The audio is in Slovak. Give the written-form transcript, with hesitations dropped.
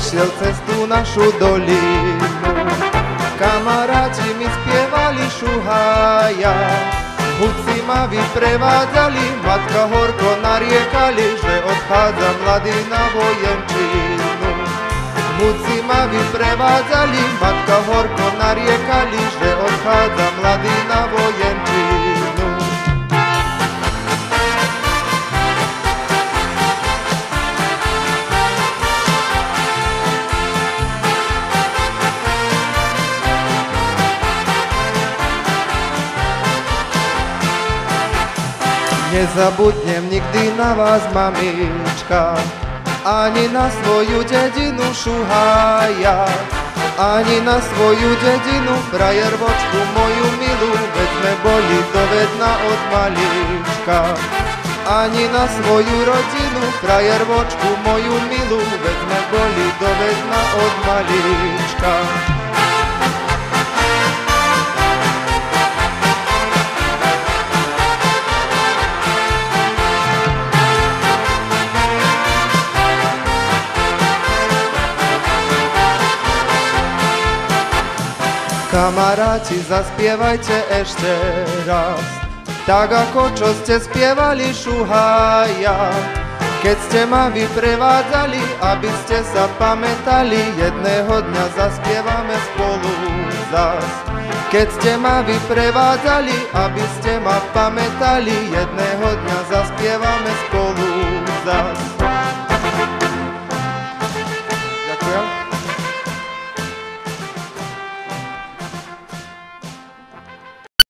išiel cez tú našu dolinu. Kamaráti mi spievali šuhaja, hudci ma vyprevádzali, matka horko nariekali, že odchádza mladý na vojenčinu. Hudci ma vyprevádzali, matka horko nariekali, že odchádza mladý na vojenčinu. Nezabudnem nikdy na vás, mamička, ani na svoju dedinu šuhaja, ani na svoju dedinu, frajervočku moju milú, veď sme boli dovedná od malička. Ani na svoju rodinu, frajervočku moju milú, veď sme boli dovedná od malička. Kamaráti, zaspievajte ešte raz, tak ako čo ste spievali šuhaja. Keď ste ma vyprevádzali, aby ste sa pamätali, jedného dňa zaspievame spolu zas. Keď ste ma vyprevádzali, aby ste ma pamätali, jedného dňa zaspievame spolu zas.